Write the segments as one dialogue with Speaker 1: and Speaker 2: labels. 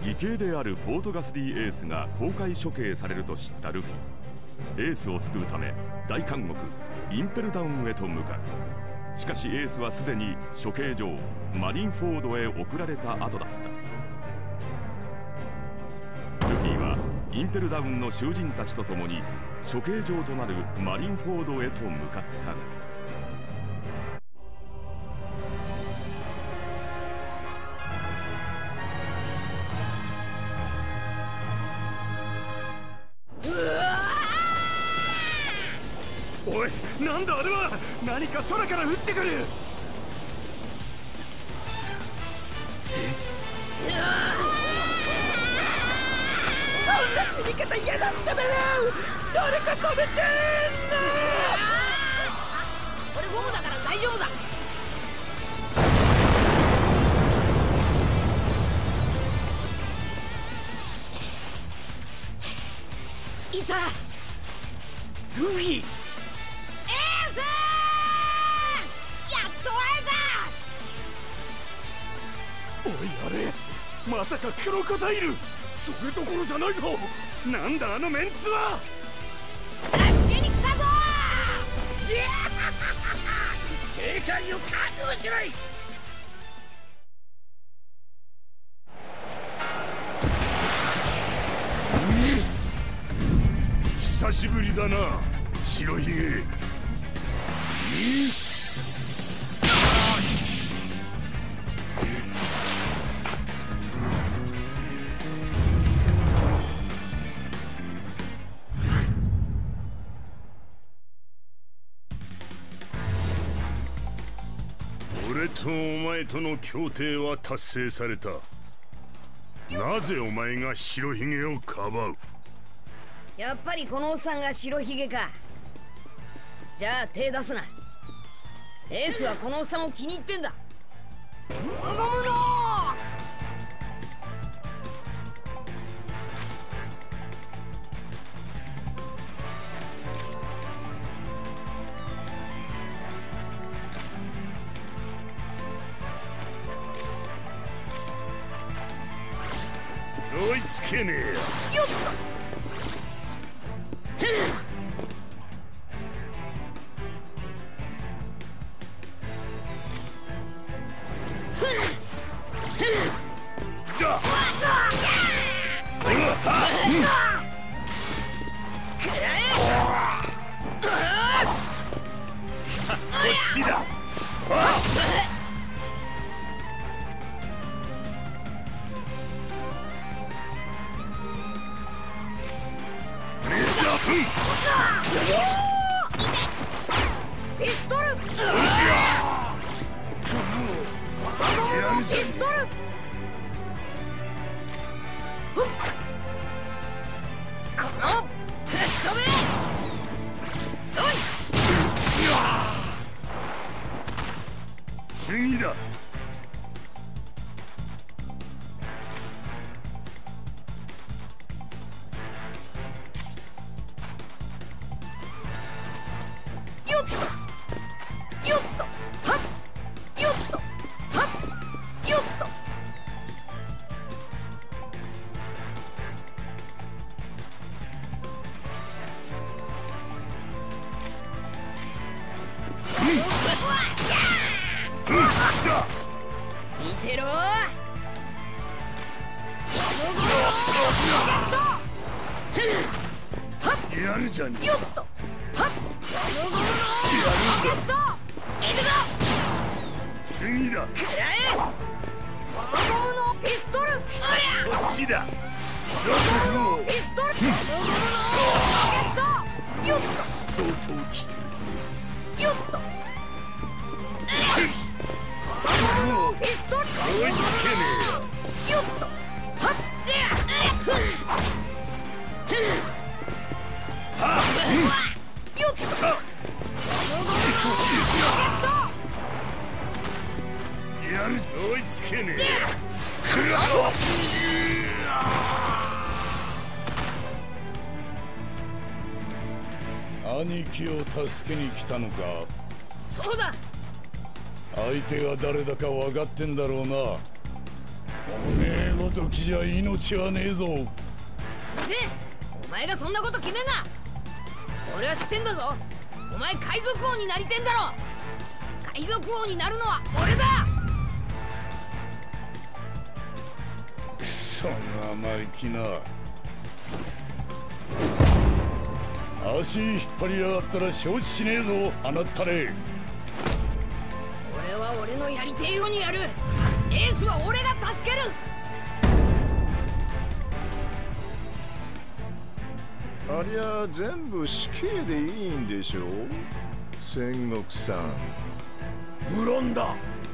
Speaker 1: 義兄であるポートガスディエースが公開処刑されると知ったルフィ。エースを救うため大監獄インペルダウンへと向かう。しかしエースはすでに処刑場マリンフォードへ送られた後だった。ルフィはインペルダウンの囚人たちと共に処刑場となるマリンフォードへと向かったが、
Speaker 2: おい、なんだあれは。何か空から降ってくる。こんな死に方嫌だったべな。誰か止めてんな。
Speaker 3: 俺ゴムだから大丈夫だ。いた。
Speaker 2: ルフィ。おい、あれまさかクロコダイル。それどころじゃないぞ。なんだあのメンツは。
Speaker 3: 助けに来たぞ。
Speaker 2: 正解を覚悟しろい。久しぶりだな、白ひげ。俺とお前との協定は達成された。なぜお前が白ひげをかばう。
Speaker 3: やっぱりこのおっさんが白ひげか。じゃあ手出すな。エースはこのおっさんを気に入ってんだ。ゴムの
Speaker 2: 追いつけねえよ。
Speaker 3: よっと。
Speaker 2: こっちだ。
Speaker 3: ピストル。ピストル。この吹っ飛べ。おい。
Speaker 2: 次だ。
Speaker 3: よっと。よっと。はっ。よっと。はっ。よっと。見てろ。
Speaker 2: やるじゃねえ。
Speaker 3: よっと。はっ。ゴムゴムのロケット。行くぞ。
Speaker 2: 次だ。
Speaker 3: くらえ。ゴムゴムのピストル。おりゃ。
Speaker 2: こっちだ。
Speaker 3: ゴムゴムのピストル。ゴムゴムのロケット。よっと。
Speaker 2: 相当来てるぞ。
Speaker 3: よっと。ゴムゴムのピストル。
Speaker 2: 追いつけね
Speaker 3: えよ。よっと。はっ。ふん。ふん。よっと。ゴムゴムのロケット。
Speaker 2: やる。追いつけねえ。
Speaker 4: 兄貴を助けに来たのか。
Speaker 3: そうだ。
Speaker 4: 相手が誰だか分かってんだろうな。 おめえごときじゃ命はねえぞ。
Speaker 3: せお前がそんなこと決めんな。俺は知ってんだぞ。お前海賊王になりてんだろ。海賊王になるのは俺だ。
Speaker 4: くそ生意気な。足引っ張りやがったら承知しねえぞ、あなったれ。
Speaker 3: 俺は俺のやりてえようにやる。エースは俺が助ける。
Speaker 5: ありゃ全部死刑でいいんでしょう、戦国さん。
Speaker 4: 無論だ。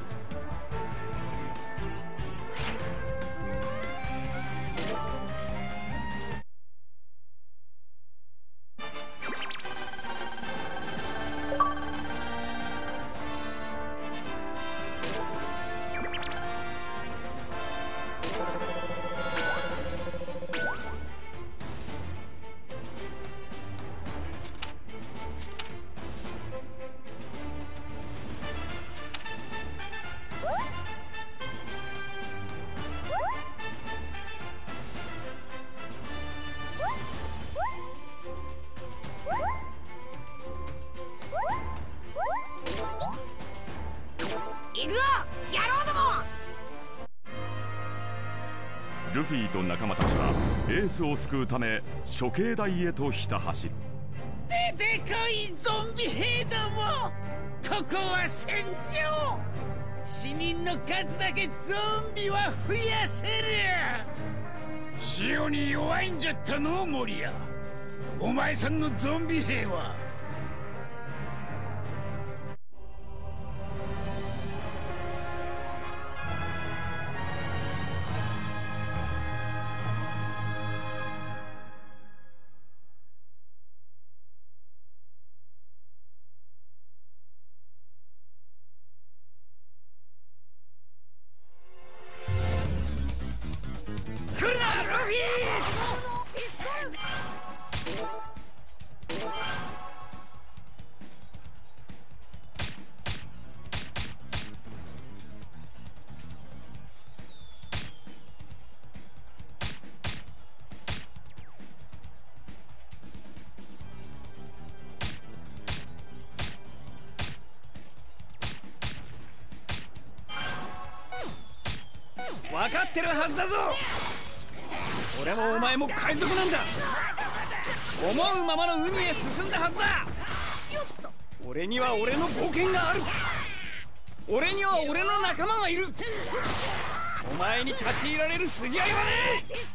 Speaker 3: 行くぞ野郎ども。
Speaker 1: ルフィと仲間たちはエースを救うため処刑台へとひた走る。
Speaker 6: 出てこいゾンビ兵ども。ここは戦場。死人の数だけゾンビは増やせる。塩に弱いんじゃったのモリア。お前さんのゾンビ兵は。来るなルフィ。分かってるはずだぞ。俺もお前も海賊なんだ。思うままの海へ進んだはずだ。俺には俺の冒険がある。俺には俺の仲間がいる。お前に立ち入られる筋合いはねえ。帰れよ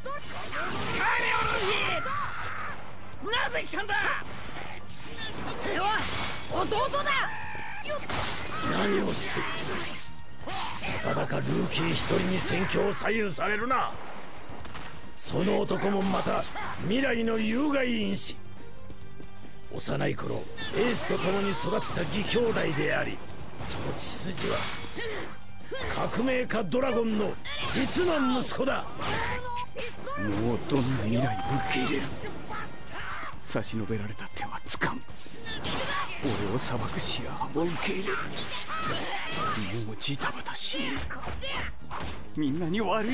Speaker 6: ルフィ。なぜ来たんだ。
Speaker 3: 俺は弟だ。
Speaker 4: 何をしている。たかだかルーキー一人に戦況を左右されるな。その男もまた未来の有害因子。幼い頃エースと共に育った義兄弟であり、その血筋は革命家ドラゴンの実の息子だ。もうどんな未来も受け入れる。差し伸べられた手は掴む。俺を裁く白羽も受け入れる。もうジタバタしねえ。みんなに悪い。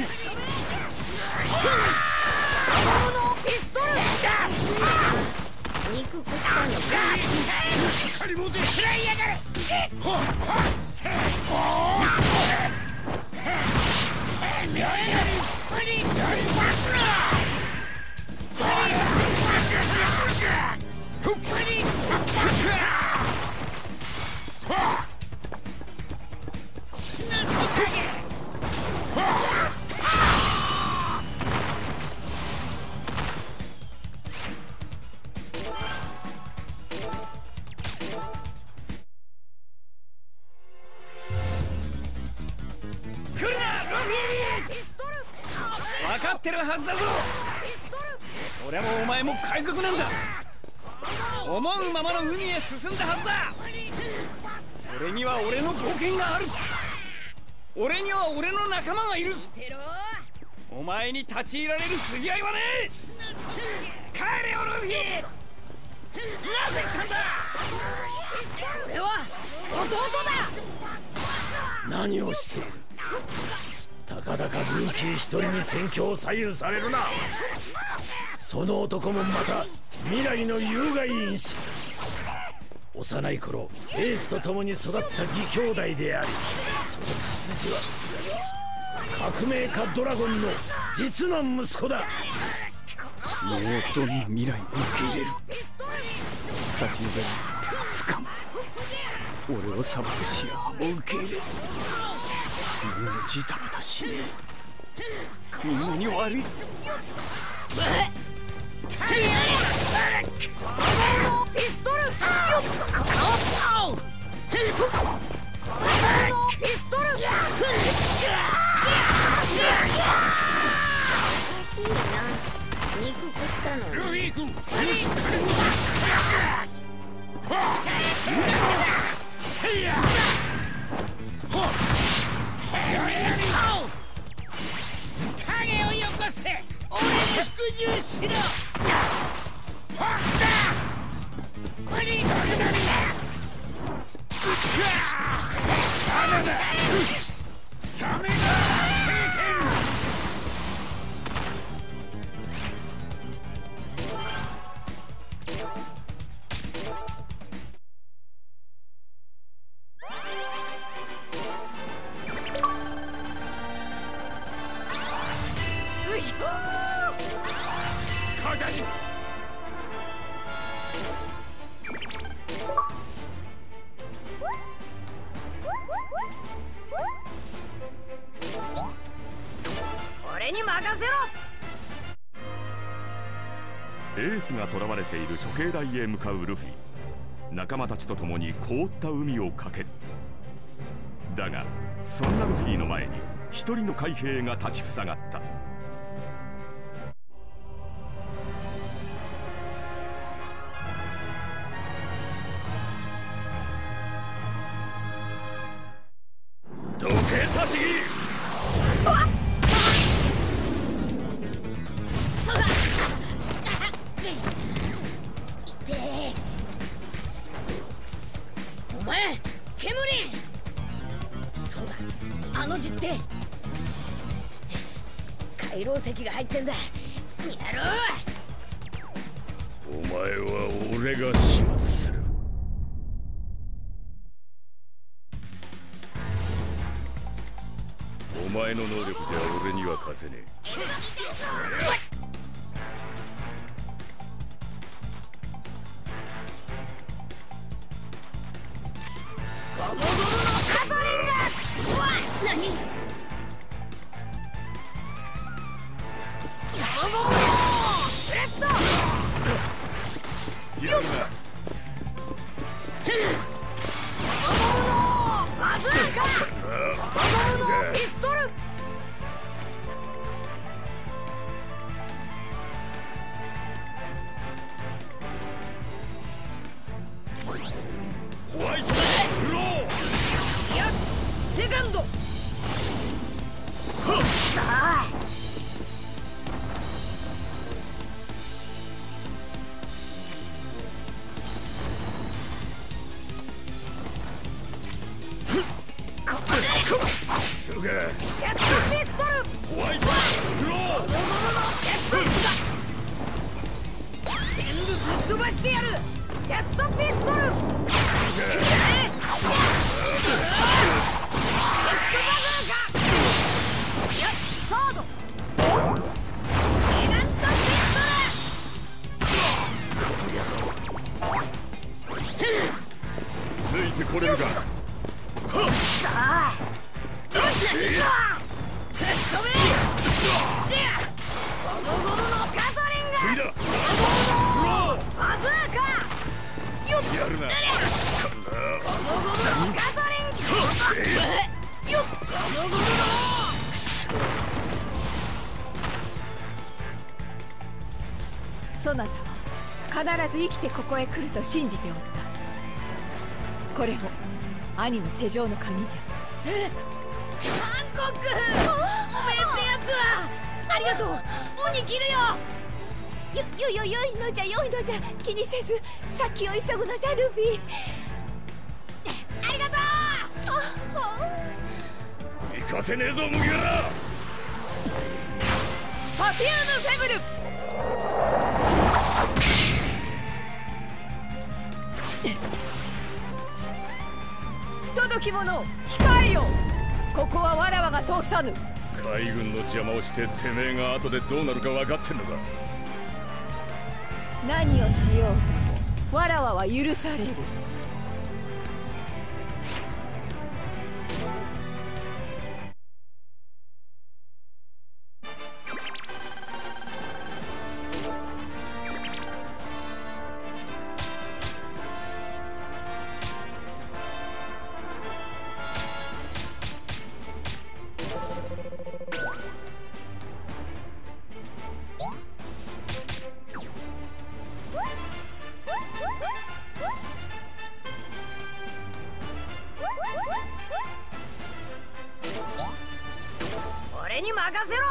Speaker 3: 肉食ったのか。
Speaker 6: 光もで食らいやがれ。分かってるはずだぞ。俺もお前も海賊なんだ。思うままの海へ進んだはずだ。俺には俺の冒険がある。俺には俺の仲間がいる。お前に立ち入られる筋合いはねえ。帰れよルフィ。なぜ来たんだ。
Speaker 3: 俺は弟だ。
Speaker 4: 何をしている。 たかだかルーキー一人に戦況を左右されるな。その男もまた未来の有害因子。幼い頃エースと共に育った義兄弟であり、その血筋は革命家ドラゴンの実の息子だ。
Speaker 6: もうどんな未来も受け入れる。先に出られた手を掴む。俺を裁く視野を受け入れる。みんなジタバタしねえ。みんなに悪い。
Speaker 3: ピストルよっとこのピストルおかしいな。肉食ったのルフィ君せいや影をよこせ。俺に服従しろ。俺に任せろ。
Speaker 1: エースが囚われている処刑台へ向かうルフィ。仲間たちと共に凍った海を駆ける。だがそんなルフィの前に一人の海兵が立ちふさがった。
Speaker 4: どけたしぎ。
Speaker 3: お前ケムリン。そうだ、あの実手回廊石が入ってんだ。やろう。
Speaker 4: お前は俺が始末する。お前の能力では俺には勝てねえ。
Speaker 3: ゴムゴムのカトリング。うわっ、何？ゴムゴムのブレッド。よっ。ゴムゴムのバズーカ。ゴムゴムのピストル。
Speaker 4: ホワイトフロー。
Speaker 3: いや、セカンド。さあ。ここで。
Speaker 4: さすが。
Speaker 3: ジェットピストル。
Speaker 4: ホワイトフロー。
Speaker 3: ゴムゴムのジェットピストル。全部ぶっ飛ばしてやる。ジェットピストル。サードギガントピストル。
Speaker 4: ついてこれるか。
Speaker 3: さあどうしたいくわ。吹っ飛べ。ゴムゴムのガトリング。
Speaker 4: 次だ。
Speaker 3: ゴムゴムのバズーカ。よっ
Speaker 4: やるな。
Speaker 3: ゴムゴムのガトリング。よっゴムゴムの
Speaker 7: そなたは必ず生きてここへ来ると信じておった。これも兄の手錠の鍵じゃ。
Speaker 3: ハンコック、おめえってやつは。ありがとう。鬼切るよ。
Speaker 7: よいのじゃよいのじゃ。気にせず先を急ぐのじゃルフィ。
Speaker 3: ありがとう。
Speaker 4: 行くかせねえぞ麦わら。
Speaker 7: パフュームフェブル。不届き者控えよ。ここはわらわが通さぬ。
Speaker 1: 海軍の邪魔をしててめえが後でどうなるか分かってんのか。
Speaker 7: 何をしようとわらわは許される。
Speaker 3: 俺に任せろ。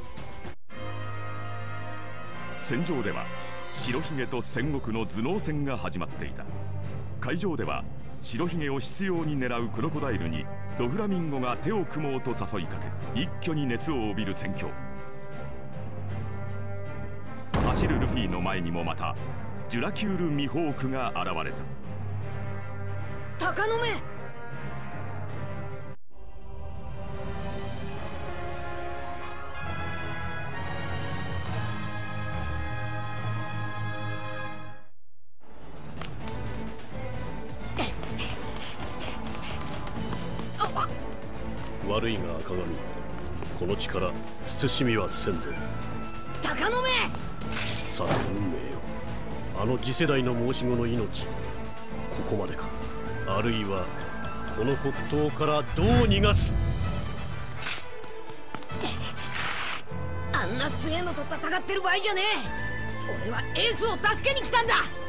Speaker 1: 戦場では白ひげと戦国の頭脳戦が始まっていた。海上では白ひげを執拗に狙うクロコダイルにドフラミンゴが手を組もうと誘いかけ、一挙に熱を帯びる戦況。走るルフィの前にもまたジュラキュール・ミホークが現れた。
Speaker 3: 鷹の目。
Speaker 4: 悪いが赤髪、この力慎みはせんぞ。
Speaker 3: 鷹の目。
Speaker 4: さあ運命よ、あの次世代の申し子の命、ここまでか、あるいはこの黒刀からどう逃がす。
Speaker 3: あんな強えのと戦ってる場合じゃねえ。俺はエースを助けに来たんだ。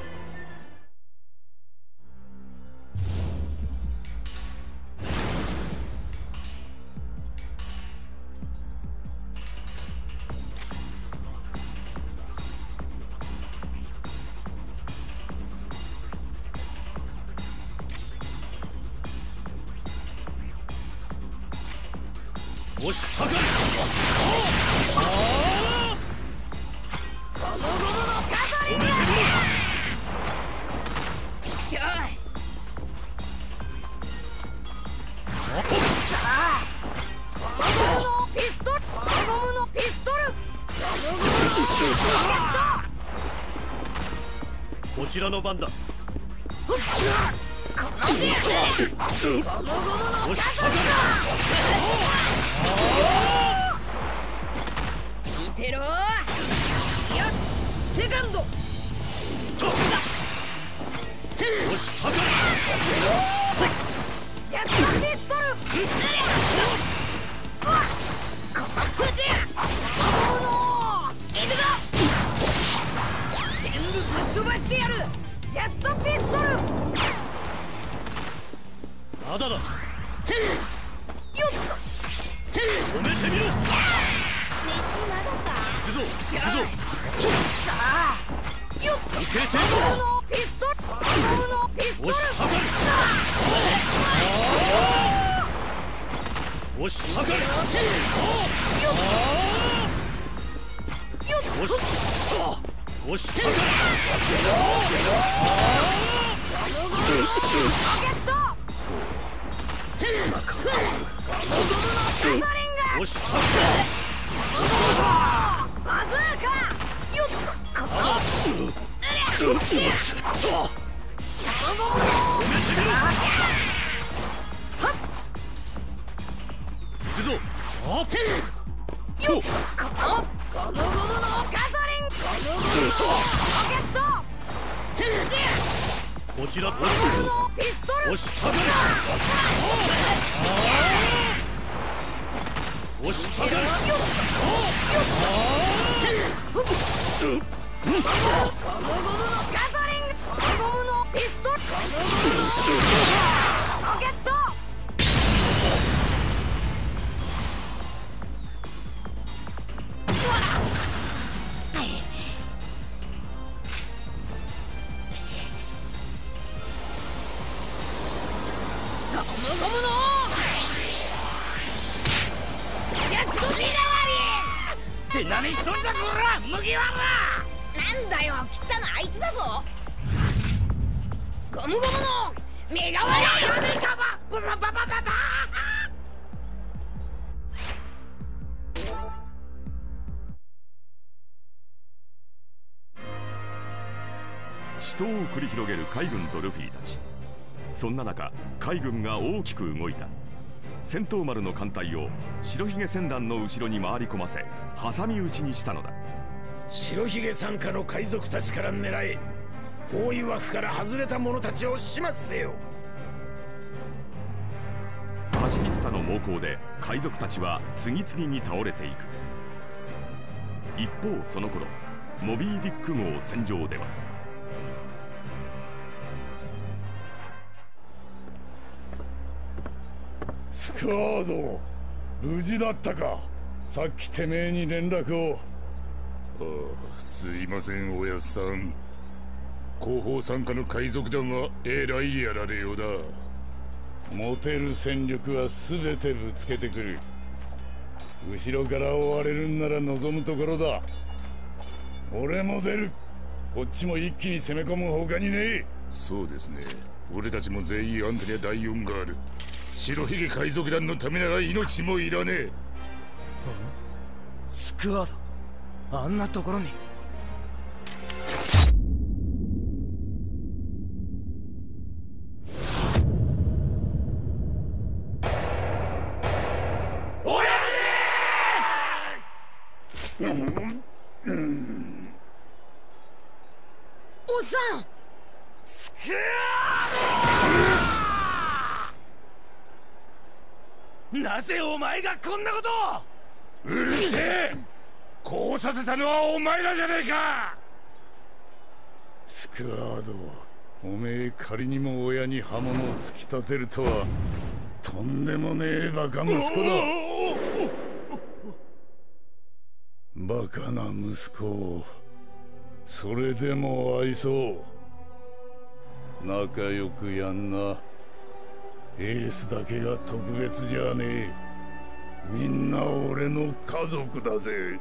Speaker 4: 押しかかる。
Speaker 3: ゴムゴムのガトリング。ちくしょう。さあゴムゴムのピストル。ゴムゴムのピストル。ゴムゴムのロケット。
Speaker 4: こちらの番だ。
Speaker 3: この手ゴムゴムのガトリング。見てろ。いやセカンド。ジャックピストル。ここでいくぞ。全部ぶっ飛ばしてやる。ジャットピストル。
Speaker 4: まだだ。
Speaker 3: よっと。
Speaker 4: 止めてみろ。
Speaker 3: 飯まだか。
Speaker 4: 行くぞ行くぞ。
Speaker 3: さあよっと。
Speaker 4: 受けて。
Speaker 3: ゴムのピストル。ゴムのピストル。
Speaker 4: 押しかかる。押しかかる。
Speaker 3: よっと。よっと。
Speaker 4: 押しかかる。
Speaker 3: ゴムゴムのロケット。ゴムゴムのガトリング。
Speaker 4: 押しかかる。
Speaker 3: バズーカ。よっと。このゴムゴムの
Speaker 4: 行くぞ。
Speaker 3: よっと。このゴムゴムのガトリング。ゴムゴムのロケット。
Speaker 4: こちら
Speaker 3: ゴムゴムのピストル。
Speaker 4: 押しかかる。押しかかる。
Speaker 3: よっと。よっと。ゴムゴムのガトリング。ゴムゴムのピストル。ゴムゴムのロケット。ゴムゴムの
Speaker 4: 何しとんだこら麦わら。
Speaker 3: なんだよ、切ったのあいつだぞ。ゴムゴムの身代わり。
Speaker 1: 死闘を繰り広げる海軍とルフィたち。そんな中、海軍が大きく動いた。戦闘丸の艦隊を白ひげ船団の後ろに回り込ませ挟み撃ちにしたのだ。
Speaker 4: 白ひげ傘下の海賊たちから狙え、包囲枠から外れた者たちを始末せよ。
Speaker 1: パシフィスタの猛攻で海賊たちは次々に倒れていく。一方その頃、モビー・ディック号戦場では
Speaker 8: スクワード、無事だったか。さっきてめえに連絡を。
Speaker 2: ああ、すいませんおやっさん。後方参加の海賊団はえらいやられようだ。
Speaker 8: 持てる戦力は全てぶつけてくる。後ろから追われるんなら望むところだ。俺も出る。こっちも一気に攻め込むほかにねえ。
Speaker 2: そうですね、俺たちも全員あんたには第4がある。白ひげ海賊団のためなら命もいらねえ。
Speaker 6: スクワード、あんなところに。
Speaker 3: おっさん、
Speaker 4: スクワード！なぜお前がこんなことを！
Speaker 2: うるせえ！こうさせたのはお前らじゃねえか！
Speaker 8: スクワード、おめえ仮にも親に刃物を突き立てるとはとんでもねえバカ息子だ。バカな息子をそれでも愛そう。仲良くやんな。エースだけが特別じゃねえ。みんな俺の家族だぜ。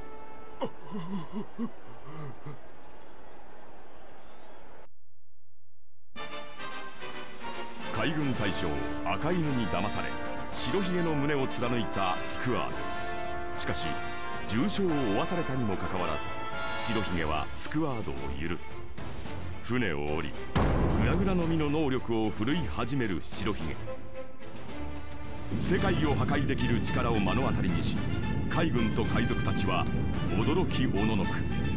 Speaker 1: 海軍大将赤犬に騙され白ひげの胸を貫いたスクワード。しかし重傷を負わされたにもかかわらず、白ひげはスクワードを許す。船を降り、グラグラの実の能力を振るい始める白ひげ。世界を破壊できる力を目の当たりにし、海軍と海賊たちは驚きおののく。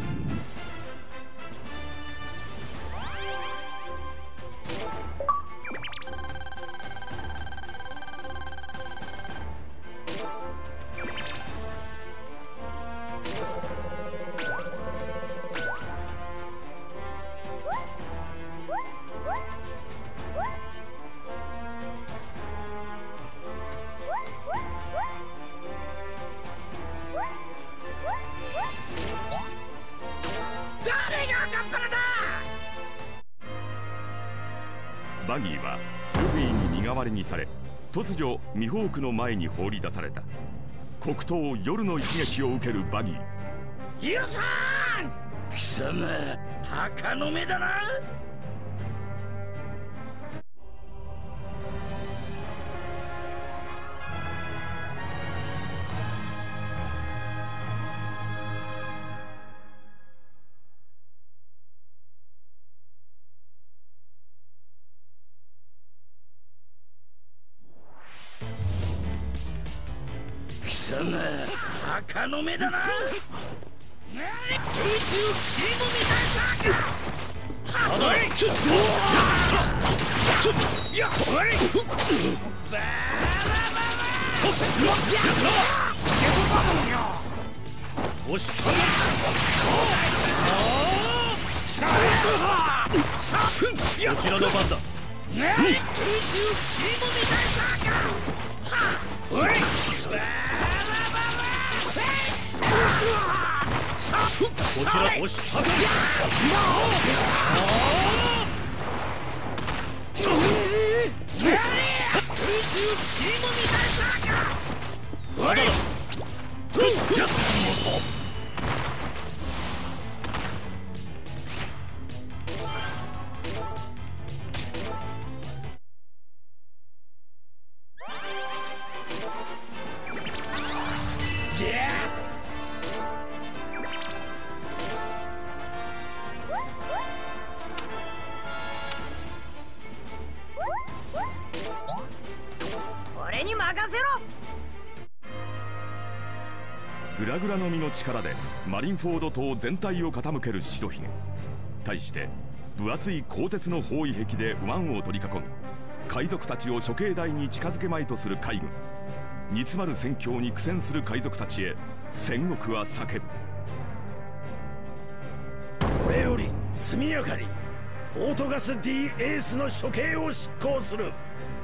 Speaker 1: バギーはルフィに身代わりにされ、突如ミホークの前に放り出された。黒刀夜の一撃を受けるバギー。
Speaker 4: 許さん！貴様、鷹の目だな。貴様、鷹の目だな。宇宙キリモみたいさ。はっ！やっ！バラおしこちらの番だ。宇宙キリモみたいさ。おい！こちら押しは
Speaker 1: グラグラの実の力でマリンフォード島全体を傾ける白ひげ。対して分厚い鋼鉄の包囲壁で湾を取り囲み、海賊たちを処刑台に近づけまいとする海軍。煮詰まる戦況に苦戦する海賊たちへ戦国は叫ぶ。
Speaker 4: これより速やかにポートガス D エースの処刑を執行する。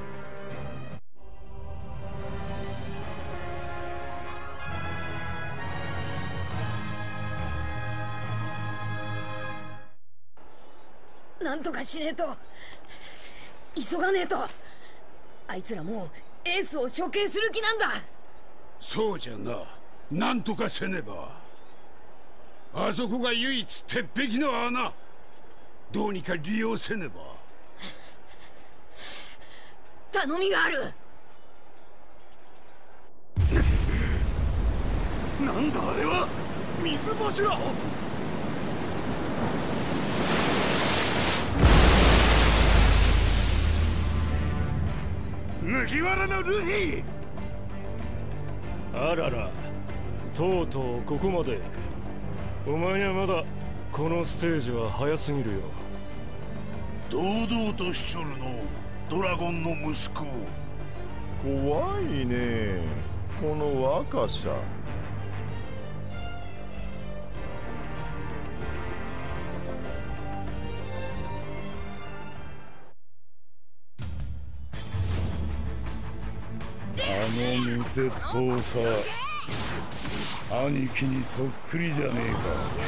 Speaker 3: なんとかしねえと。急がねえと。あいつらもうエースを処刑する気なんだ。
Speaker 9: そうじゃな。なんとかせねば。あそこが唯一鉄壁の穴。どうにか利用せねば。
Speaker 3: 頼みがある。
Speaker 2: なんだあれは。水柱。麦わらのルフィ。
Speaker 4: あらら、とうとうここまで。お前にはまだこのステージは早すぎるよ。
Speaker 2: 堂々としちょるのドラゴンの息子。
Speaker 5: 怖いねこの若さ。
Speaker 8: あの無鉄砲さ、兄貴にそっくりじゃねえか。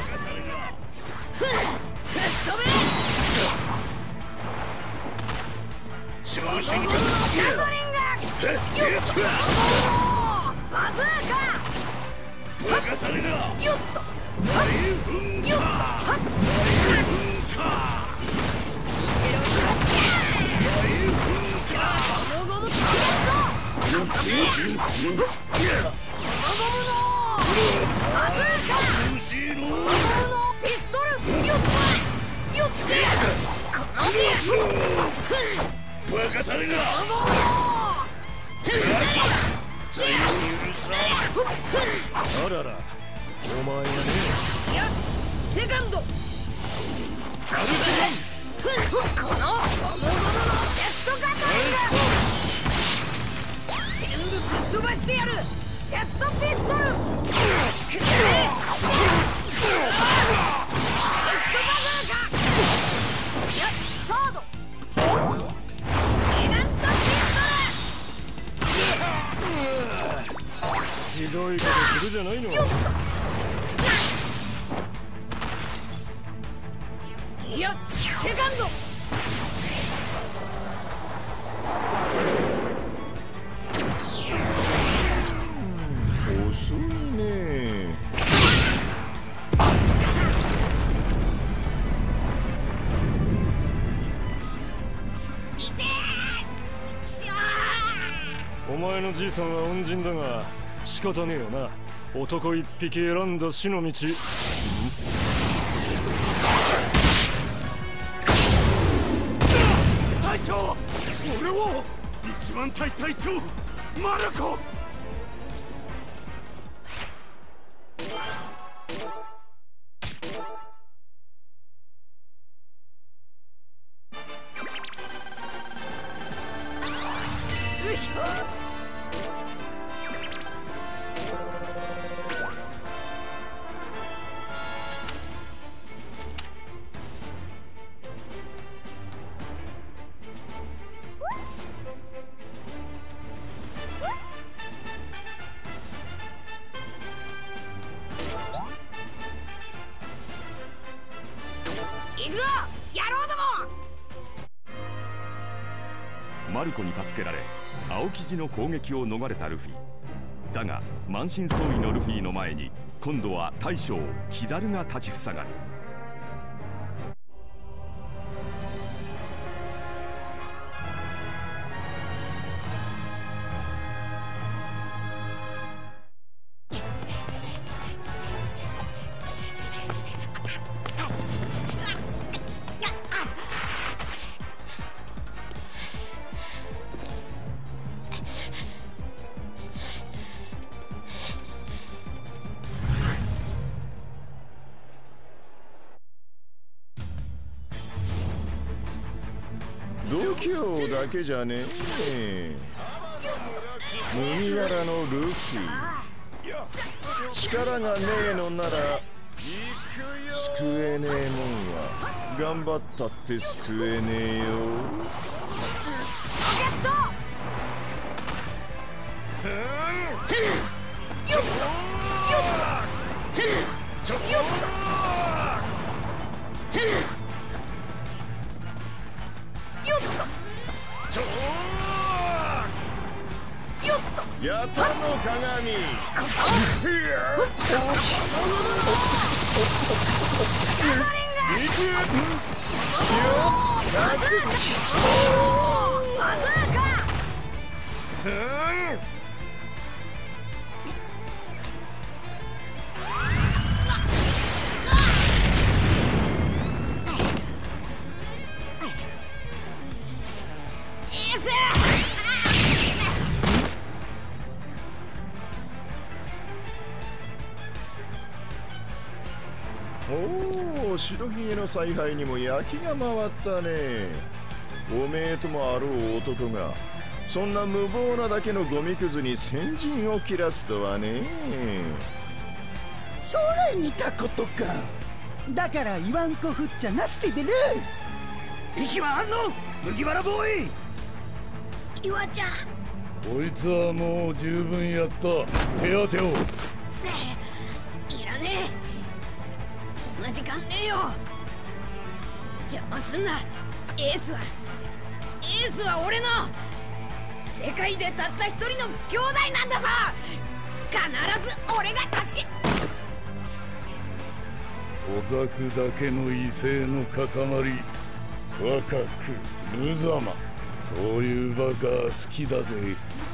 Speaker 2: 調子に
Speaker 3: ガソリンがバズーカ。
Speaker 2: バカタレが
Speaker 3: よっと
Speaker 2: 大噴火。大噴火。バカタレが
Speaker 4: あらら、お前がね。
Speaker 3: いや、セカンド。ガルシャン。このゴムゴムのジェットガトリング。全部ぶっ飛ばしてやる。ジェットピストル。ピストバズーカ。いや、サード。ギガントピストル。
Speaker 4: ひどいことするじゃないの。
Speaker 3: いや、セカンド。
Speaker 5: 遅いね。
Speaker 4: お前のじいさんは恩人だが仕方ねえよな。男一匹選んだ死の道。
Speaker 2: 隊長、俺を一番隊隊長マルコ。
Speaker 1: マルコに助けられ青生地の攻撃を逃れたルフィだが、満身創痍のルフィの前に今度は大将キザルが立ちふさがる。
Speaker 5: 強だけじゃねえ。麦わらのルフィ、力がねえのなら救えねえもんは頑張ったって救えねえよ。やたの鏡。おお、白ひげの采配にも焼きが回ったね。おめえともあろう男がそんな無謀なだけのゴミくずに先陣を切らすとはね。
Speaker 10: それ見たことか。だから言わんこふっちゃなっせべる。息はあんの麦わらボーイ。
Speaker 3: 岩ちゃん、
Speaker 8: こいつはもう十分やった。手当てを。
Speaker 3: いらねえ、そんな時間ねえよ。邪魔すんな。エースは俺の世界でたった一人の兄弟なんだぞ。必ず俺が助け。
Speaker 8: 小ザクだけの威勢の塊、若く無様、そういうバカ好きだぜ。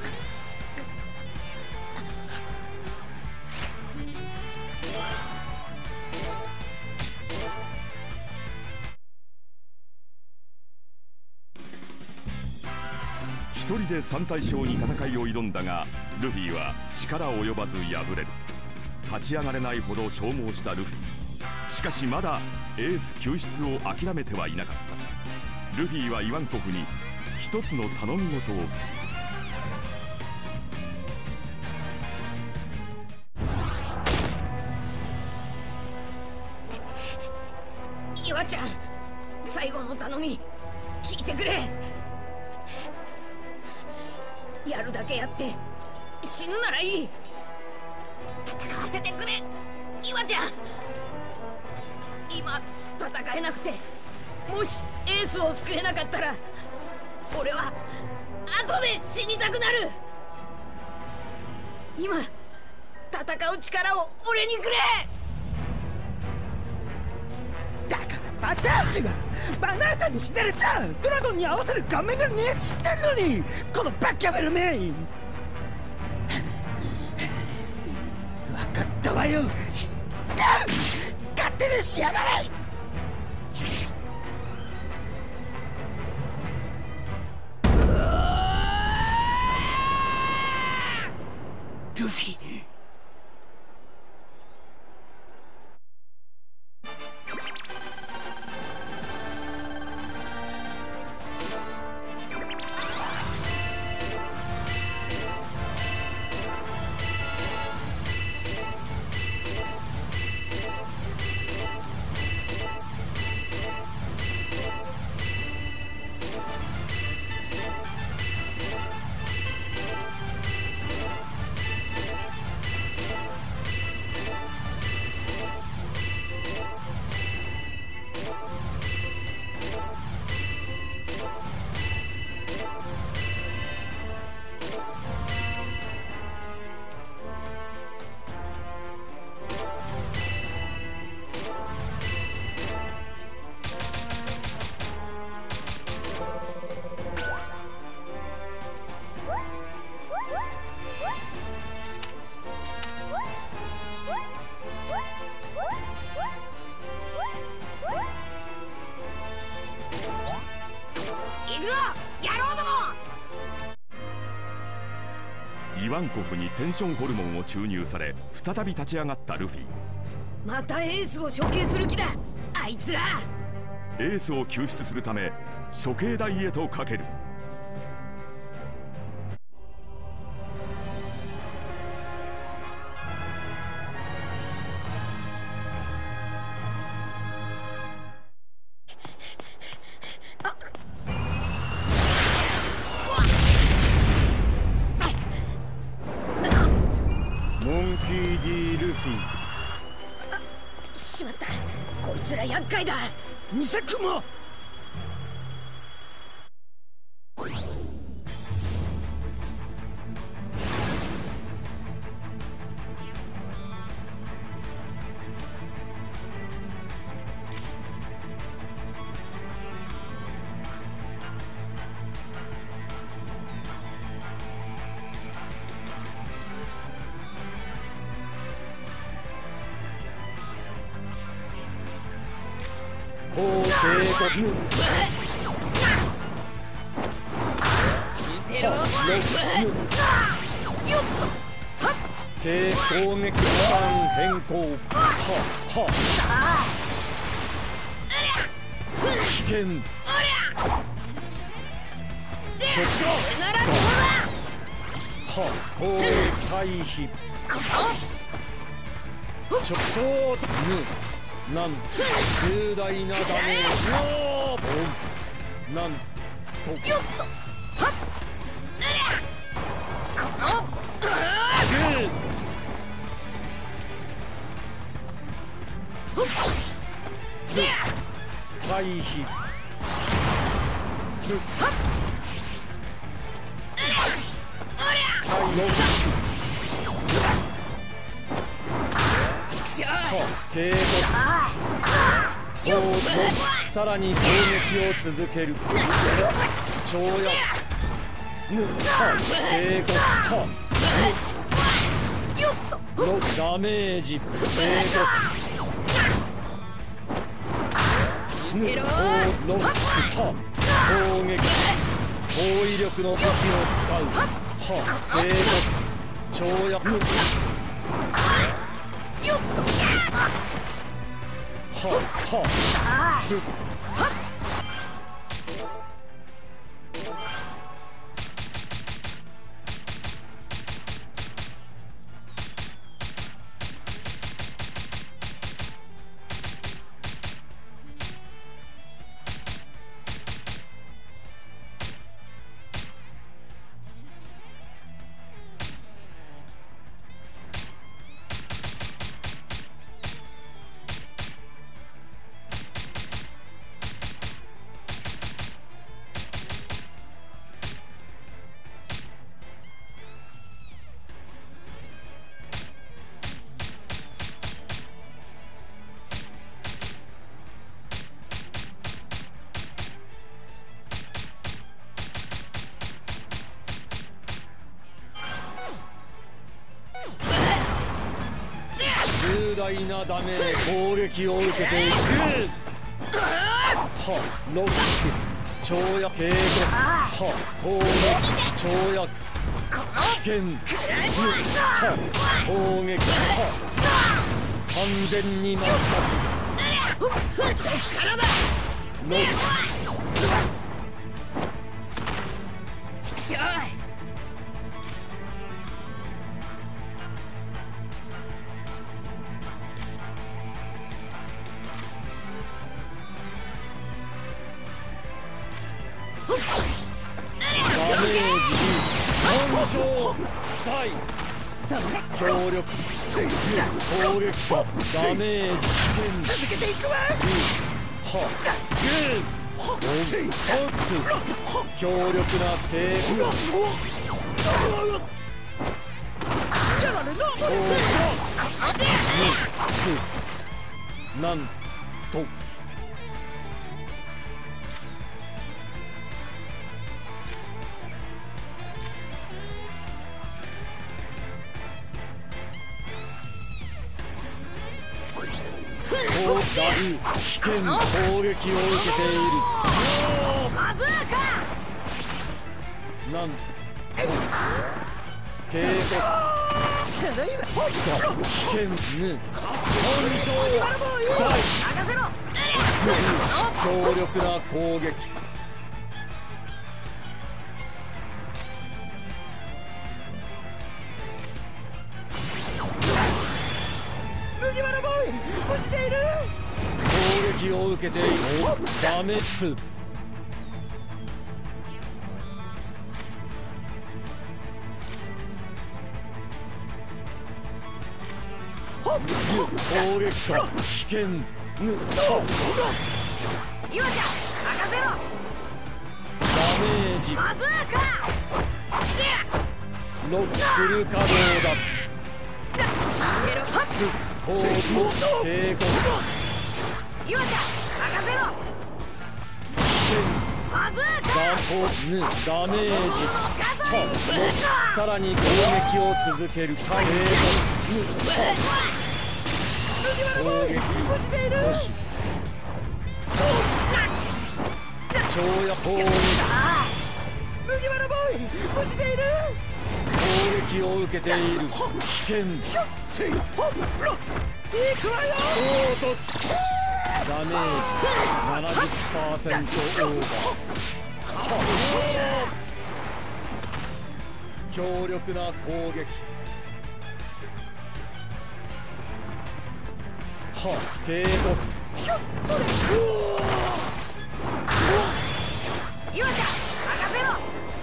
Speaker 1: 一人で3対将に戦いを挑んだが、ルフィは力及ばず敗れる。立ち上がれないほど消耗したルフィ。しかしまだエース救出を諦めてはいなかった。ルフィはイワンコフに一つの頼み事をす
Speaker 3: る。岩ちゃん、最後の頼み聞いてくれ。やるだけやって死ぬならいい。戦わせてくれ、岩ちゃん。今戦えなくて、もしエースを救えなかったら俺は後で死にたくなる。今戦う力を俺にくれ。
Speaker 10: だからバターシはバナータに死なれちゃう。ドラゴンに合わせる顔面がねえっつってんのに、このバッキャベルめ。分かったわよ。勝手にしやがれ。ルフィ、
Speaker 1: イワンコフにテンションホルモンを注入され、再び立ち上がったルフィ。
Speaker 3: またエースを処刑する気だ、あいつら。
Speaker 1: エースを救出するため処刑台へとかける。
Speaker 5: モンキー D ルフィ。
Speaker 3: しまった、こいつら厄介だ。
Speaker 10: ミサクも
Speaker 4: 皇帝国
Speaker 3: 見てろ。よっ
Speaker 4: 警攻撃パターン変更。危険。直攻撃回避。直走なん重大なダメージのなんと
Speaker 3: よっとはっこの
Speaker 4: 回避。警告。さらに攻撃を続ける。跳躍。警告。ダメージ。警告。攻撃。高威力の武器を使う。警告。跳躍。
Speaker 3: よっと
Speaker 4: 重大なダメージ。攻撃を受けていく。ロック。跳躍。警告。攻撃。跳躍。危険。攻撃。完全に抹殺。ロック。
Speaker 3: ちくしょう。
Speaker 4: 大強力攻撃とダメージ。
Speaker 10: 続けていくわ。
Speaker 4: 強力な警告。なんと危険攻撃を受けている。
Speaker 3: バズーカ
Speaker 4: なん警告。危険ぬ本性大強力な攻撃。
Speaker 10: 麦わらボーイ落ちている。
Speaker 4: 攻撃を受けている。ダメツ。攻撃か危険。
Speaker 3: 岩ちゃん任せろ。
Speaker 4: ダメージ。
Speaker 3: バズーカ
Speaker 4: ロックフル稼働だ。攻撃警告。
Speaker 3: 岩ちゃん任せろ。バズーカ
Speaker 4: ダメージ。さらに攻撃を続ける。警告。攻撃阻止。跳躍攻撃。
Speaker 10: 麦わらボーイ落ちている。
Speaker 4: 攻撃を受けている。危険。
Speaker 10: 行くわよ。
Speaker 4: 衝突。ダメージ 70% オーバー。強力な攻撃。警告。
Speaker 3: 岩ちゃん任せろ。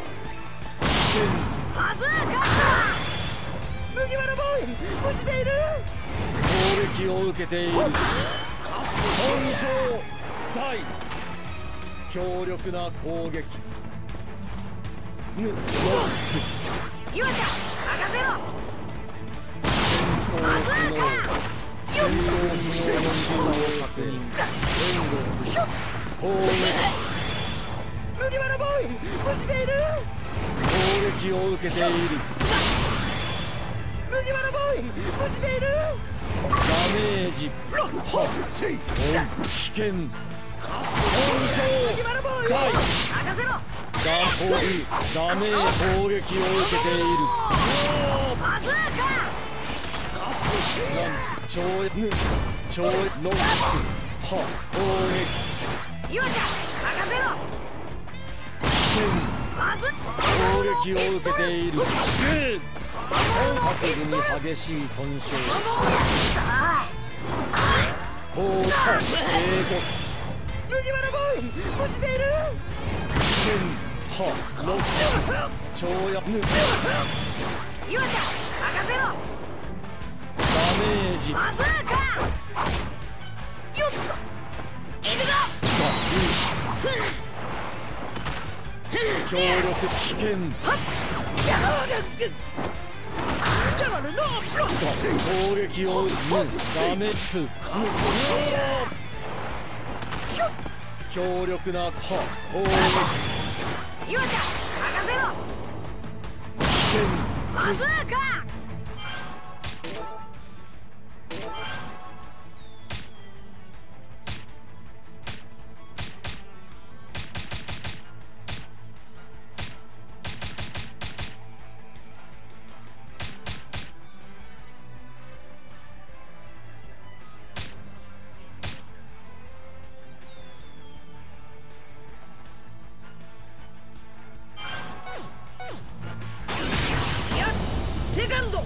Speaker 3: バズーカ
Speaker 10: 麦わらボーイ落ちている。
Speaker 4: 攻撃を受けている。損傷大。強力な攻撃。ロック。
Speaker 3: 岩ちゃん任せろ。
Speaker 4: 戦闘不能。戦闘不能の時差を確認。援護する。攻撃。
Speaker 10: 麦わらボーイ落ちている。
Speaker 4: 攻撃を受けている。
Speaker 10: 麦わらボーイ落ちている。
Speaker 4: ダメージ。危険。損傷大。
Speaker 3: 任せろ。
Speaker 4: ダメ攻撃を受けている。
Speaker 3: バズーカ
Speaker 4: 超ロック。攻撃。
Speaker 3: 岩ちゃん任せろ。バズ
Speaker 4: 攻撃を受けている。各部に激しい損傷。警告。
Speaker 10: 麦わらボーイ落ちている。
Speaker 4: ロック。跳躍。
Speaker 3: 岩ちゃん任せろ。
Speaker 4: ダメージ。
Speaker 3: バズーカよっといくぞ。
Speaker 4: 強力危険。攻撃をダメツ。強力な攻撃。
Speaker 3: 岩ちゃん任せろ。
Speaker 4: 危険。
Speaker 3: バズーカセカンド。よ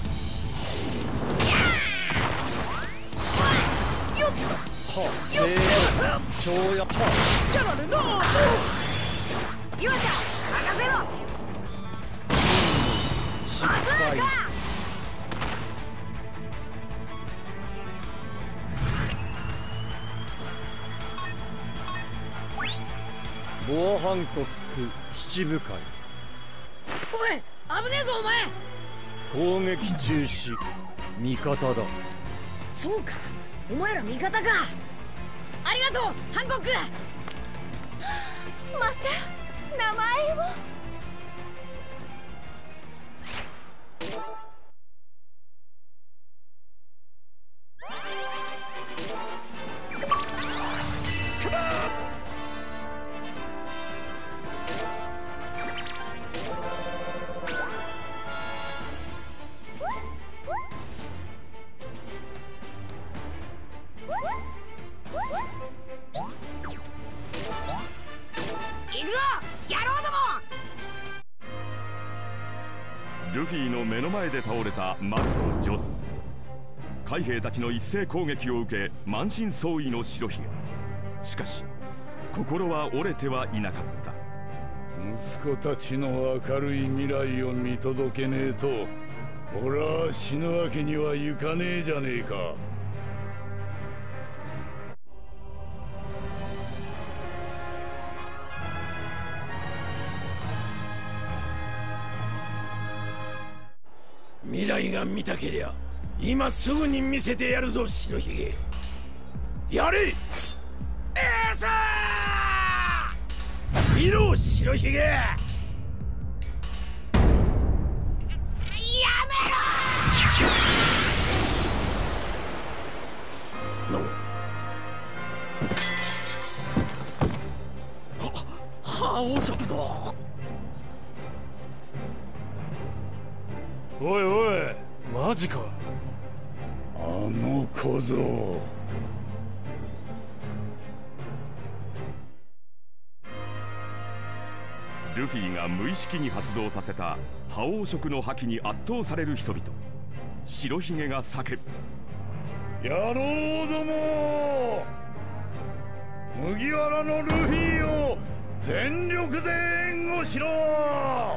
Speaker 3: っと
Speaker 4: 跳躍。
Speaker 3: 岩ちゃん任せろ。
Speaker 4: 失敗。ボアハンコック七部会。
Speaker 3: おい危ねえぞお前。
Speaker 4: 攻撃中止。味方だ。
Speaker 3: そうかお前ら味方か。ありがとうハンコック。
Speaker 7: また名前を。
Speaker 1: ルフィの目の前で倒れたマルコ・ジョズ。 海兵たちの一斉攻撃を受け満身創痍の白ひげ。しかし心は折れてはいなかった。
Speaker 8: 息子たちの明るい未来を見届けねえと俺は死ぬわけにはいかねえじゃねえか。
Speaker 4: 未来が見たけりゃ今すぐに見せてやるぞ白ひげ。やれエース見ろ白ひげ。やめろ覇王色だ。
Speaker 11: おいおいマジか。
Speaker 8: あの小僧。
Speaker 1: ルフィが無意識に発動させた覇王色の覇気に圧倒される人々。白ひげが叫ぶ。
Speaker 8: 野郎ども、麦わらのルフィを全力で援護しろ。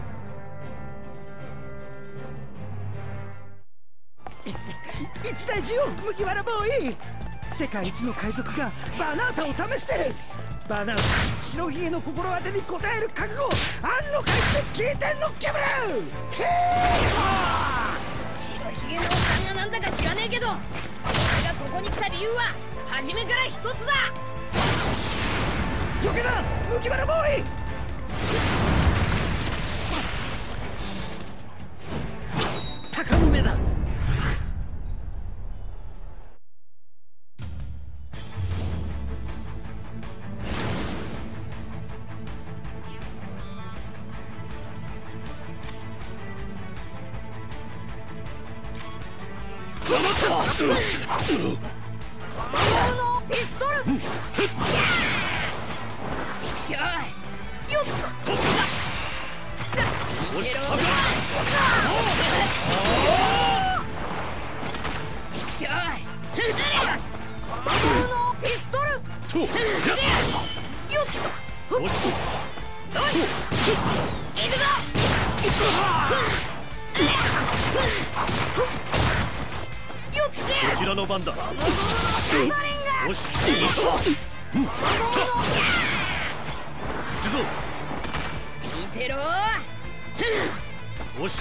Speaker 10: 一大事よ麦わらボーイ。世界一の海賊がバナータを試してる。バナータ白ひげの心当てに応える覚悟あんのかいって聞いてんのキャブル。
Speaker 3: 白ひげのおっさんがなんだか知らねえけど、俺がここに来た理由は初めから一つだ。
Speaker 10: よけな麦わらボーイ。鷹の目だ。
Speaker 3: このピストル。ちくしょう。よっと。よし。ちくしょう。このピストル。よっと。おい。いくぞ。
Speaker 11: こちらの番だ。よし行くぞ。
Speaker 3: 見てろ。
Speaker 11: よし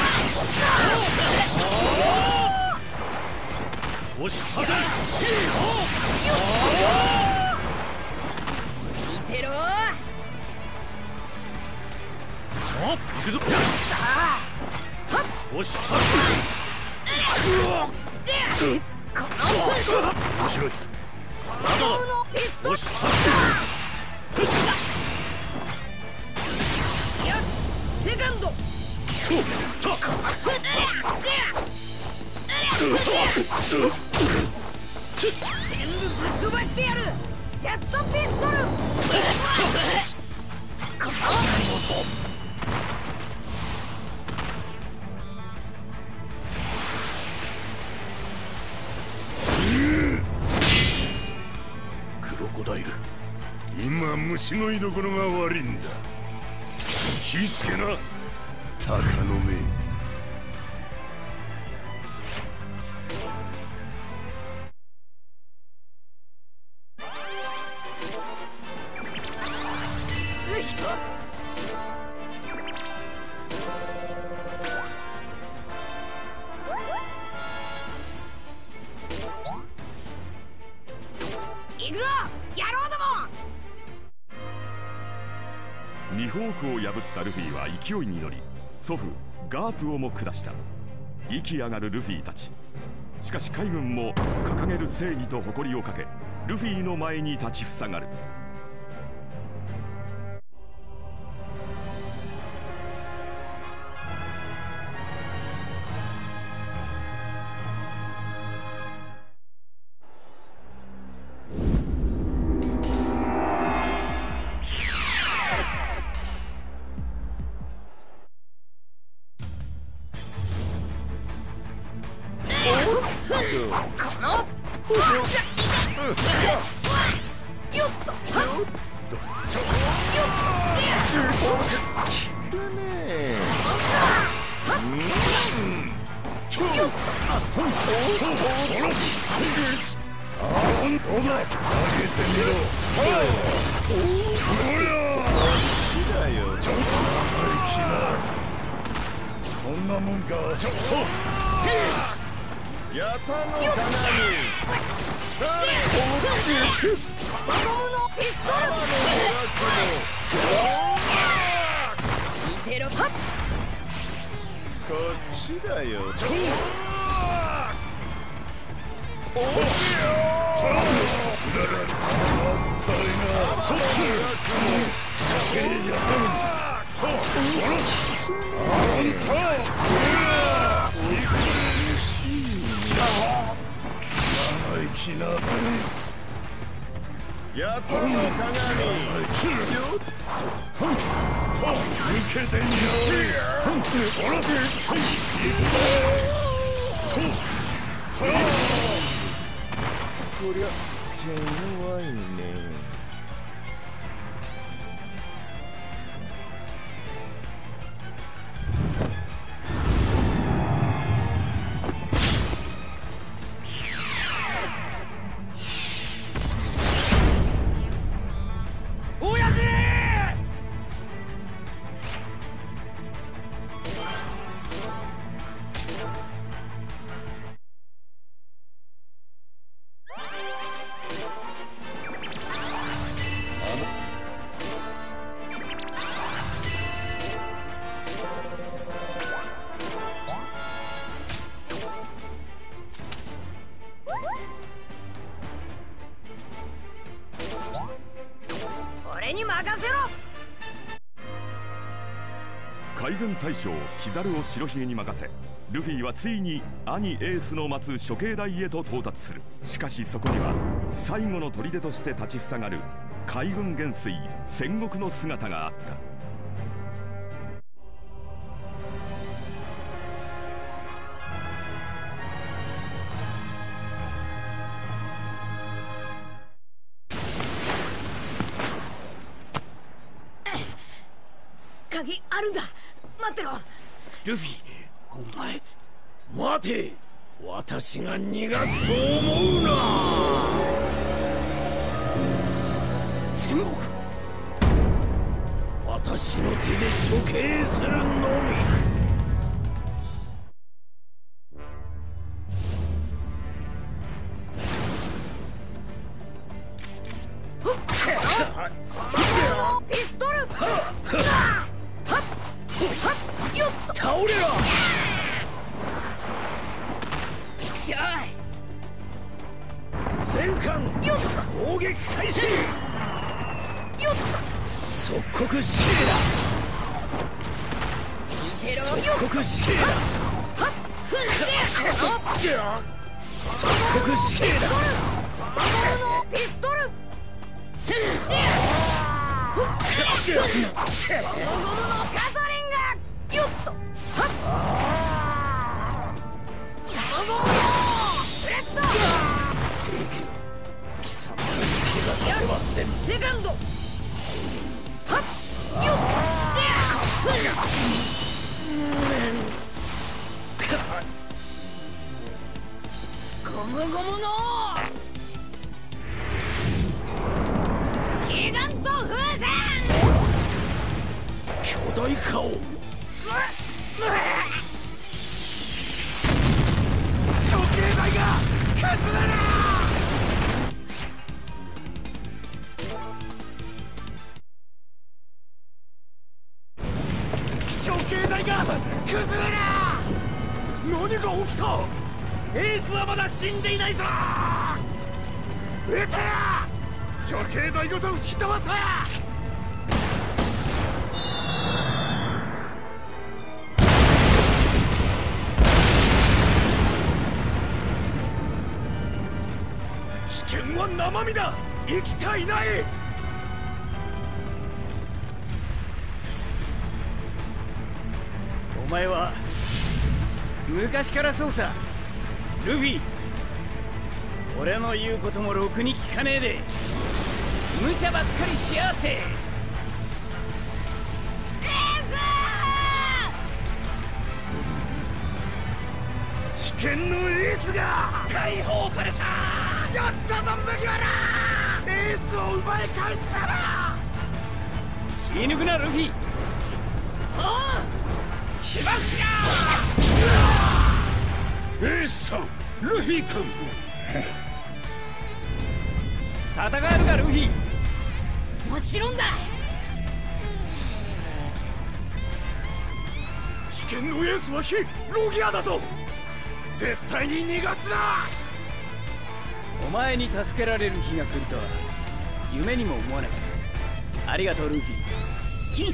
Speaker 11: よし
Speaker 3: 見てろ。
Speaker 11: 行くぞ。よし面白い。よし
Speaker 3: セカンド。全部ぶっ飛ばしてやる。ジェットピストル。
Speaker 2: クロコダイル、今虫の居所が悪いんだ。気ぃつけな鷹の目。
Speaker 1: ミホークを破ったルフィは勢いに乗り、祖父ガープをも下した。息上がるルフィたち。しかし海軍も掲げる正義と誇りをかけ、ルフィの前に立ちふさがる。
Speaker 3: よっと
Speaker 8: そんなもんか。
Speaker 5: やたの鏡。
Speaker 3: ピストル見てろ。
Speaker 5: こっちだよ。やたの鏡。受けてんじこりゃ手弱いね。
Speaker 3: 俺に任せろ。
Speaker 1: 海軍大将キザルを白ひげに任せ、ルフィはついに兄エースの待つ処刑台へと到達する。しかしそこには最後の砦として立ちふさがる海軍元帥戦国の姿があった。
Speaker 3: 鍵あるんだ。待ってろ。
Speaker 4: ルフィ、お前待て。私が逃がすと思うな。戦国、私の手で処刑するのみ。
Speaker 3: ピストル。よっと
Speaker 4: 倒れろ。
Speaker 3: ちくしょう。
Speaker 4: 戦艦
Speaker 3: よっと
Speaker 4: 攻撃開始。
Speaker 3: よっ
Speaker 4: 即刻死刑だ。
Speaker 3: 見てろ。
Speaker 4: 即刻死刑だ。
Speaker 3: 踏んで。
Speaker 4: 即刻死刑だ。
Speaker 3: ピストル。ゴムのガトリング。よっと。ゴムのブレッド。
Speaker 4: 正義を貴様に怪我させません。
Speaker 3: セカンド。よっゴムゴムのギガント風船。
Speaker 4: 巨大化を。
Speaker 10: 処刑台が崩れる。処刑台が崩れる。何が起きた。エースはまだ死んでいないぞ。撃て。処刑台ごと吹き飛ばせ。危険は生身だ。生きてはいない。
Speaker 6: お前は昔からそうさ、ルフィ。 俺の言うこともろくに聞かねえで無茶ばっかりしやがって。
Speaker 2: 危険のエースが
Speaker 6: 解放された。
Speaker 10: やったぞ麦わら。エースを奪い返したら
Speaker 6: 気抜くなルフィ。
Speaker 3: おう
Speaker 6: しましや
Speaker 9: エースさん、ルフィ君
Speaker 6: 戦えるかルフィ。
Speaker 3: もちろんだ。
Speaker 2: 危険のエースは非ロギアだと。絶対に逃がすな。
Speaker 6: お前に助けられる日が来るとは夢にも思わなかった。ありがとうルフィ。
Speaker 3: ち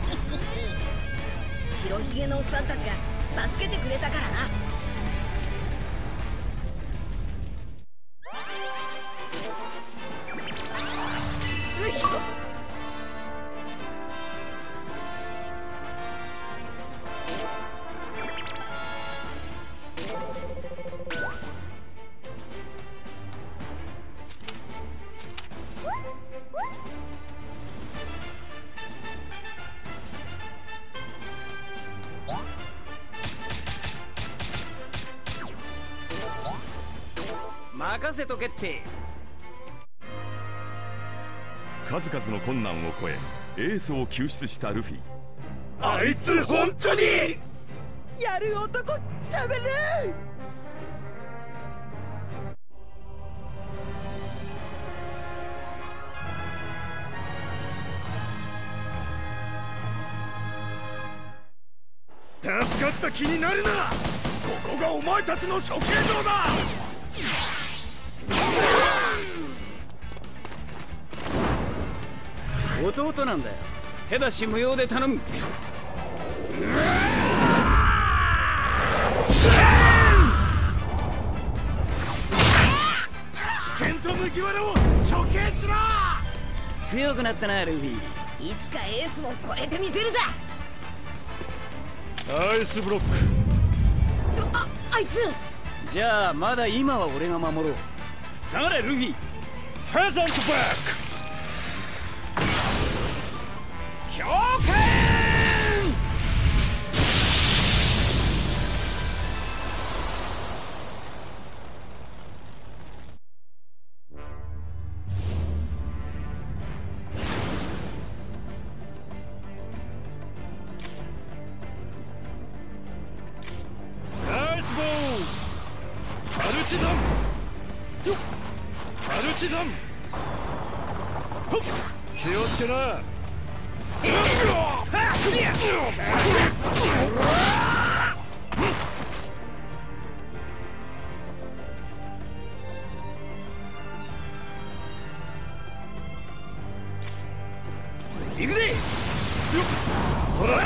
Speaker 3: 白ひげのおっさんたちが助けてくれたからな。
Speaker 6: 任せとけって。
Speaker 1: 数々の困難を越えエースを救出したルフィ。
Speaker 2: あいつ本当に
Speaker 10: やる男ちゃべね
Speaker 2: 助かった気になるな。ここがお前たちの処刑場だ。
Speaker 6: 弟なんだよ。手出し無用で頼む。
Speaker 2: 危険と麦わらを処刑しろ。
Speaker 6: 強くなったなルフィ。
Speaker 3: いつかエースも超えてみせるさ。
Speaker 2: アイスブロック。
Speaker 3: あいつ。
Speaker 6: じゃあまだ今は俺が守ろう。下がれルフィ。
Speaker 2: フェザントバック。
Speaker 6: 強化
Speaker 2: ナイスボール。パルチザン。パルチザン。気をつけな。
Speaker 6: 行くぜ。
Speaker 2: そら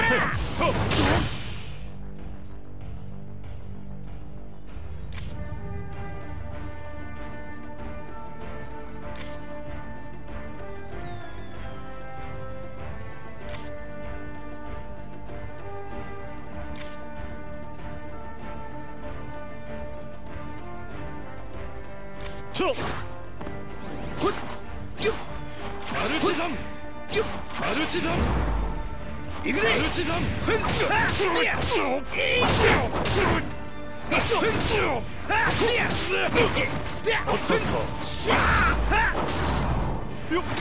Speaker 2: パルチザン。パルチザン。
Speaker 6: 行くぜ。
Speaker 2: パルチザン。おっとっと。よっ。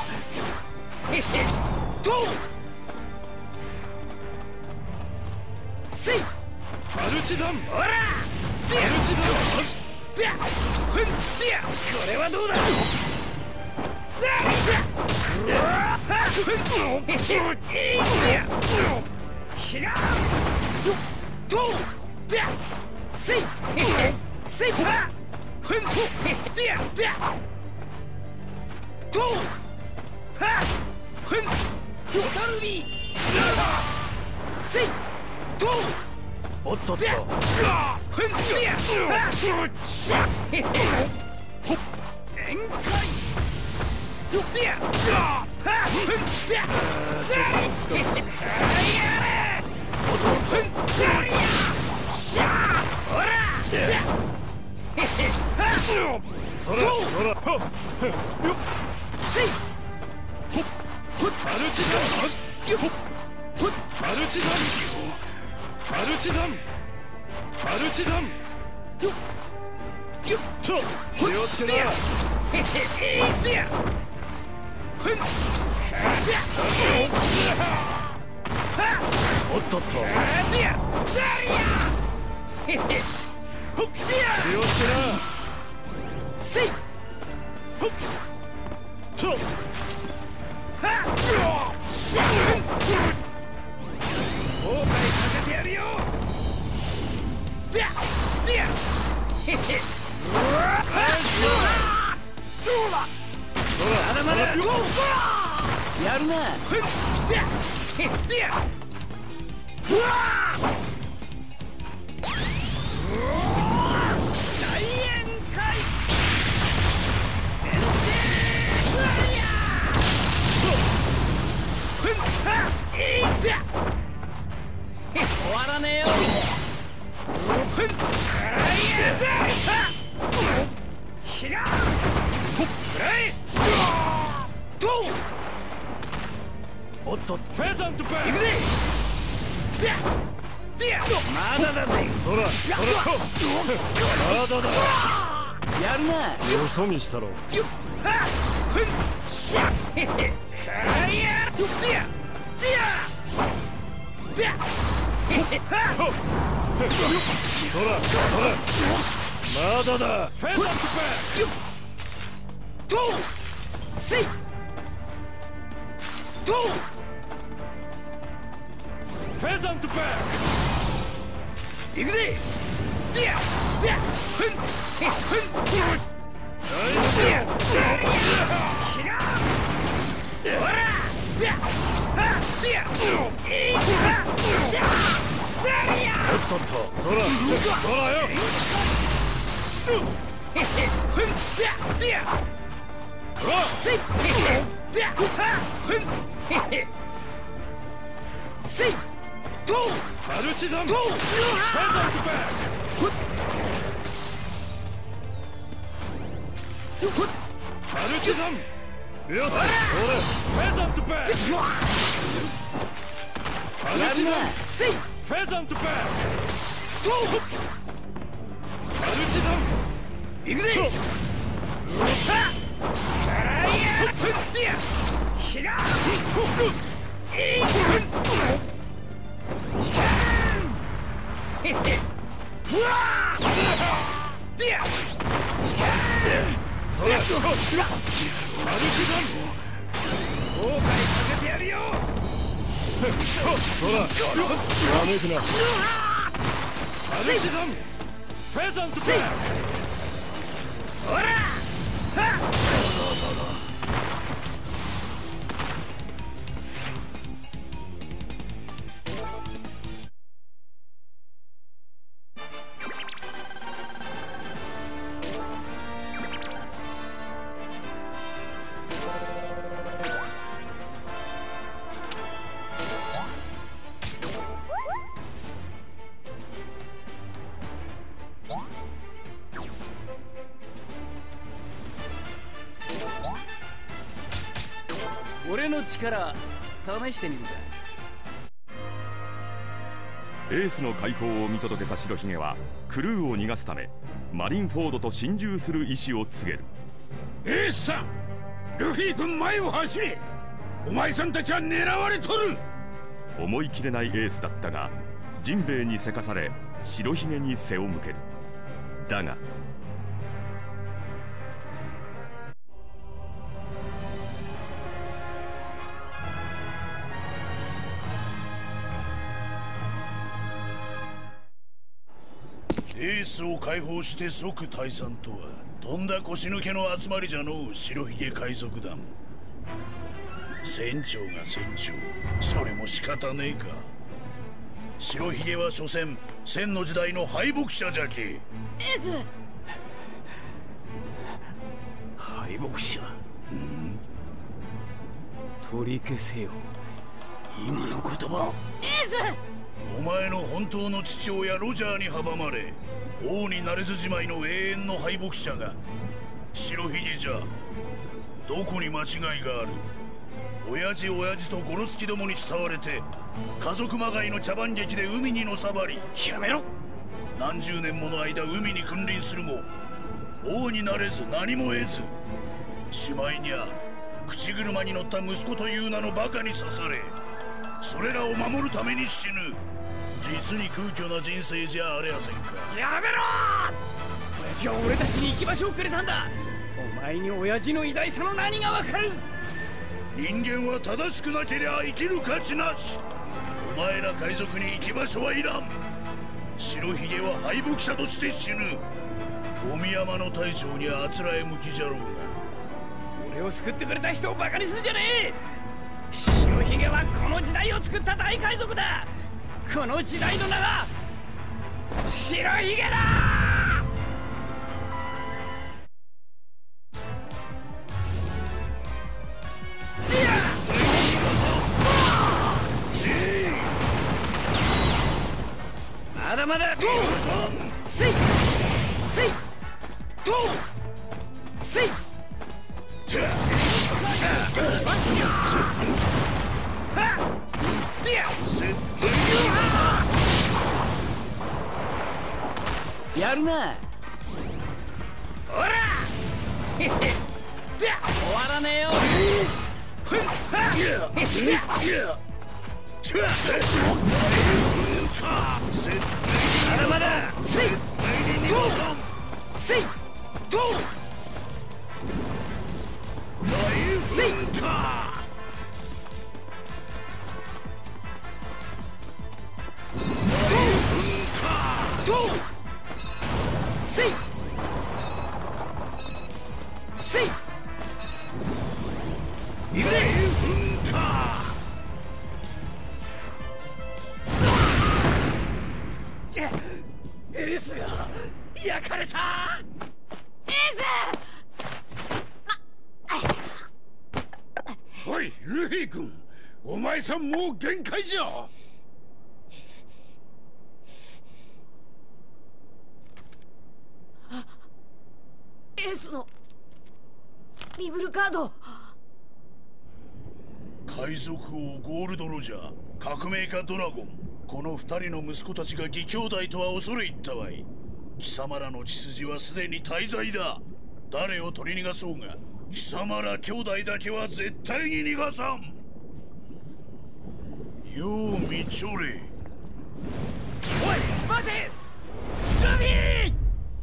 Speaker 6: せい。
Speaker 2: パルチザン。
Speaker 6: ほら。
Speaker 2: パルチザン。
Speaker 6: これはどうだ。
Speaker 2: おっとっと。
Speaker 4: そらそら
Speaker 3: せい
Speaker 9: マルチザンマルチザンマルチザンマルチザン
Speaker 4: よっと気をつけな。おっとっと気をつけな。
Speaker 3: せい
Speaker 4: と
Speaker 6: 後悔させてやるよ。やるな。大宴会。終わらねえよ。
Speaker 4: おっとフェザントバック。
Speaker 6: 行くぜ。まだだぜ。
Speaker 4: そらそらまだだ。
Speaker 6: やるな。
Speaker 4: よそ見したろ。そらそらまだだ。フェザントバック。
Speaker 3: せい
Speaker 4: フェザントバッ
Speaker 6: 行くぜ。
Speaker 4: おっとっとそらそらよ。
Speaker 9: マルチザン
Speaker 4: フェザントバック。
Speaker 9: マルチザン
Speaker 4: よっフェザントバック。
Speaker 9: マルチザン
Speaker 4: フェザントバック。
Speaker 9: マルチザン
Speaker 6: 行くぜ。
Speaker 4: そら
Speaker 9: マルチザン
Speaker 6: 後悔させてやるよ。
Speaker 4: そらやめくな。
Speaker 9: マルチザン
Speaker 4: フェザントバック。
Speaker 6: ほら。俺の力試してみるか。
Speaker 1: エースの解放を見届けた白ひげはクルーを逃がすためマリンフォードと心中する意思を告げる。
Speaker 9: エースさん、ルフィ君前を走れ。お前さんたちは狙われとる。
Speaker 1: 思い切れないエースだったがジンベエにせかされ白ひげに背を向ける。だが
Speaker 2: エースを解放して即退散とはとんだ腰抜けの集まりじゃのう。白ひげ海賊団、船長が船長、それも仕方ねえか。白ひげは所詮千の時代の敗北者じゃけ。
Speaker 3: エース
Speaker 6: 敗北者。取り消せよ今の言葉。
Speaker 3: エース
Speaker 2: お前の本当の父親ロジャーに阻まれ王になれずじまいの永遠の敗北者が白ひげじゃ。どこに間違いがある？親父とゴロツキどもに慕われて家族まがいの茶番劇で海にのさばり、
Speaker 6: やめろ。
Speaker 2: 何十年もの間海に君臨するも王になれず何も得ず、しまいには口車に乗った息子という名のバカに刺され、それらを守るために死ぬ。実に空虚な人生じゃありゃせんか。
Speaker 6: やめろ。親父は俺たちに行き場所をくれたんだ。お前に親父の偉大さの何がわかる？
Speaker 2: 人間は正しくなけりゃ生きる価値なし。お前ら海賊に行き場所はいらん。白ひげは敗北者として死ぬ。ゴミ山の大将にあつらえ向きじゃろうが。
Speaker 6: 俺を救ってくれた人をバカにするんじゃねえ。白ひげはこの時代を作った大海賊だ。この時代の名は白ひげだ。まだまだ。せいせいとせいやるな。ほら終わらねえよ。まだまだ。せいとせいとせいせいせい行くぜ。エースが焼かれた。
Speaker 3: エース！
Speaker 9: おいルフィ君、お前さんもう限界じゃ。
Speaker 3: エースのビブルカード。
Speaker 2: 海賊王ゴールドロジャー、革命家ドラゴン、この二人の息子たちが義兄弟とは恐れ入ったわい。貴様らの血筋はすでに大罪だ。誰を取り逃がそうが貴様ら兄弟だけは絶対に逃がさん。よう見ちょれ。
Speaker 6: おい待てルフィ。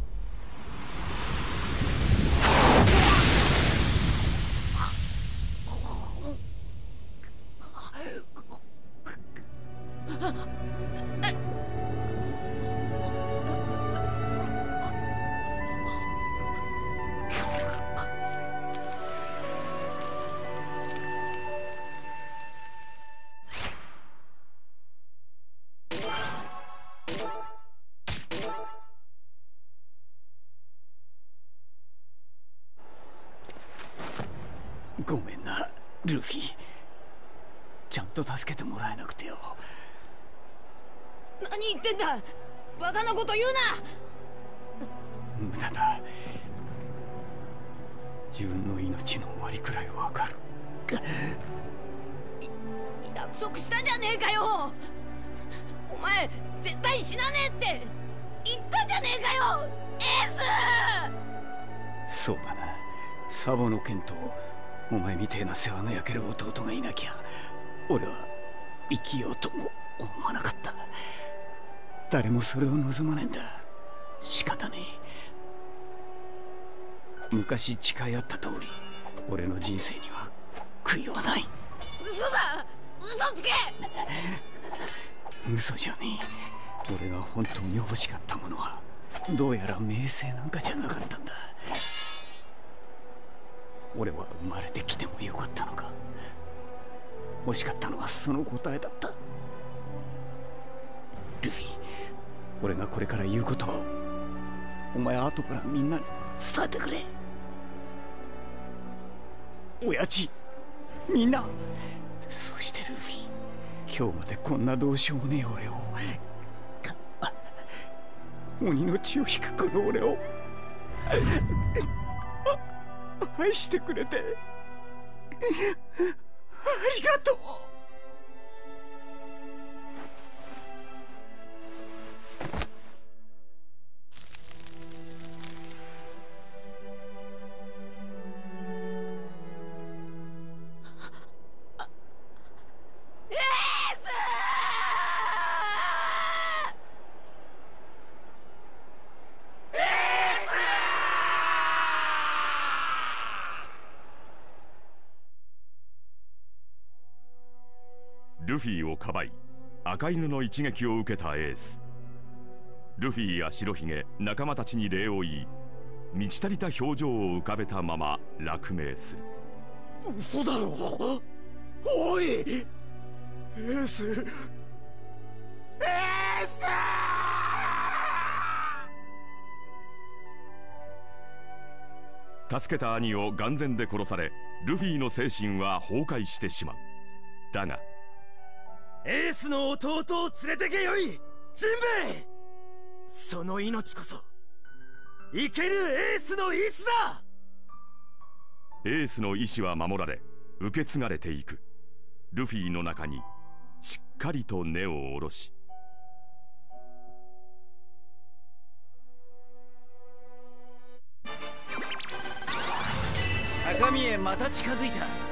Speaker 6: ごめんなルフィ、ちゃんと助けてもらえなくてよ。
Speaker 3: 何言ってんだ。バカなこと言うな。
Speaker 6: 無駄だ。自分の命の終わりくらいわかる。
Speaker 3: 約束したじゃねえかよ。お前絶対死なねえって言ったじゃねえかよエース。
Speaker 6: そうだな。サボの剣とお前みてえな世話の焼ける弟がいなきゃ俺は生きようとも思わなかった。誰もそれを望まねえんだ。仕方ねえ。昔誓い合った通り俺の人生には悔いはない。
Speaker 3: 嘘だ。嘘つけ。
Speaker 6: 嘘じゃねえ。俺が本当に欲しかったものはどうやら名声なんかじゃなかったんだ。俺は生まれてきてもよかったのか。欲しかったのはその答えだった。ルフィ、俺がこれから言うことをお前後からみんなに伝えてくれ。親父、みんな、そしてルフィ、 今日までこんなどうしようもねえ俺を、鬼の血を引くこの俺を愛してくれてありがとう。
Speaker 1: ルフィをかばい赤犬の一撃を受けたエース。ルフィや白ひげ仲間たちに礼を言い、満ち足りた表情を浮かべたまま落命する。
Speaker 4: 嘘だろ。おいエース、エー
Speaker 1: ス！助けた兄を眼前で殺され、ルフィの精神は崩壊してしまう。だが
Speaker 10: エースの弟を連れてけよい、ジンベエ。その命こそ生けるエースの意志だ。
Speaker 1: エースの意志は守られ受け継がれていく。ルフィの中にしっかりと根を下ろし、
Speaker 6: 高みへまた近づいた。